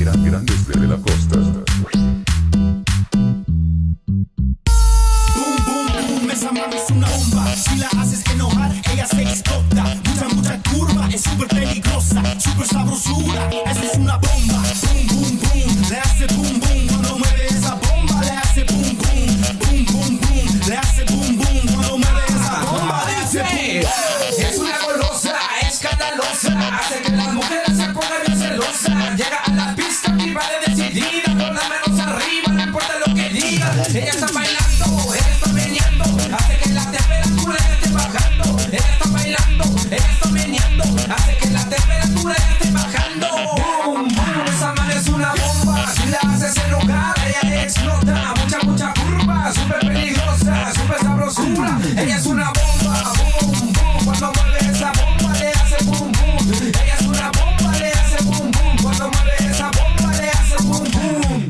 Grandes de la costa. Esa mano es una bomba, si la haces enojar, ella se explota. Mucha curva, es súper peligrosa, súper sabrosura, eso es una bomba. Boom, boom, boom, le hace boom, boom. Cuando mueve esa bomba, le hace boom, boom. Boom, boom, boom, le hace boom, boom. Cuando mueve esa bomba, le hace boom. Es una golosa, escandalosa, hace que las mujeres se pongan bien celosas. Llega a la pista y va de decidida, con las manos arriba, no importa lo que diga. Ella está bailando, ella está meneando, hace que la temperatura ya esté bajando. Ella está bailando, ella está meneando, hace que la temperatura ya esté bajando. Boom, boom, esa man es una bomba, si la haces enojar, ella explota. Mucha curva, súper peligrosa, súper sabrosura, ella es una bomba. Boom, boom, cuando mueve esa bomba le hace boom, boom. Ella es una bomba, le hace boom, boom. Cuando mueve esa bomba le hace boom, boom.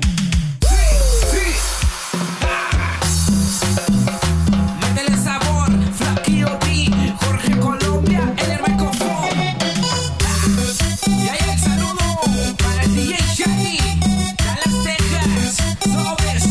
Métele sabor, Flaquillo B, Jorge Colombia, en el micrófono. Y ahí el saludo para el DJ Shaggy, Dallas, Texas. Sobres.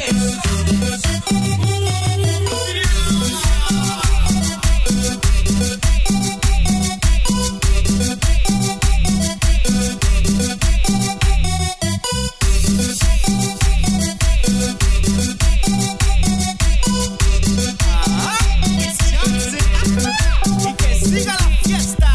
Y que siga la fiesta.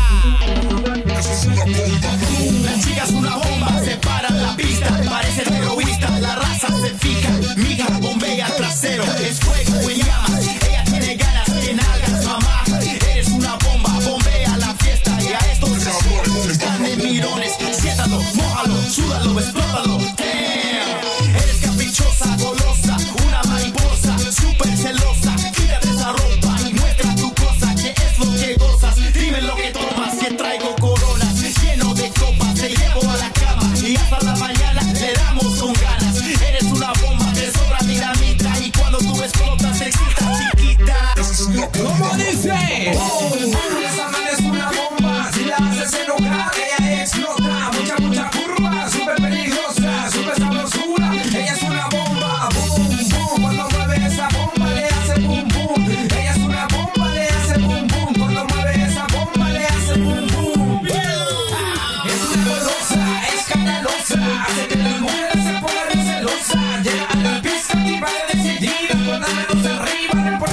La chica es una bomba, se para en la pista, parece terrorista, la raza se fija, mija, bombea trasero, es fuego en llamas, ella tiene ganas de nalgas, mamá, eres una bomba, bombea la fiesta y a estos están de mirones, siéntalo, mójalo, súdalo, explótalo, damn, eres caprichosa, golosa, una mariposa, súper celosa, quítate esa ropa y muestra tu cosa, que es lo que gozas, dime lo que tomas, que traigo coronas, lleno de copas, te llevo a la cama y hasta la mañana le damos con ganas, eres una bomba, te sobra dinamita y cuando tú explotas te excitas chiquita. ¿Cómo dice? Esa man es una bomba, si la haces enojar, ella explota. Mucha curva, súper peligrosa, súper sabrosura, ella es una bomba. Boom, boom, cuando mueve esa bomba le hace boom, boom. Ella es una bomba, le hace boom, boom. Cuando mueve esa bomba le hace boom, boom. Es una golosa, escandalosa, hace que las mujeres se pongan bien celosas. Llega a la pista y va de decidida, con las manos arriba, no importa